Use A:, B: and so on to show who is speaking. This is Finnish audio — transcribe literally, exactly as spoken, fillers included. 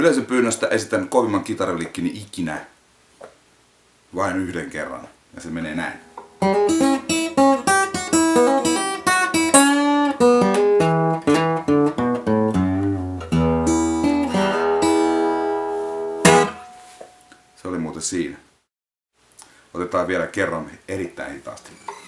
A: Yleisön pyynnöstä esitän kovimman kitaralikkini ikinä. Vain yhden kerran. Ja se menee näin. Se oli muuten siinä. Otetaan vielä kerran erittäin hitaasti.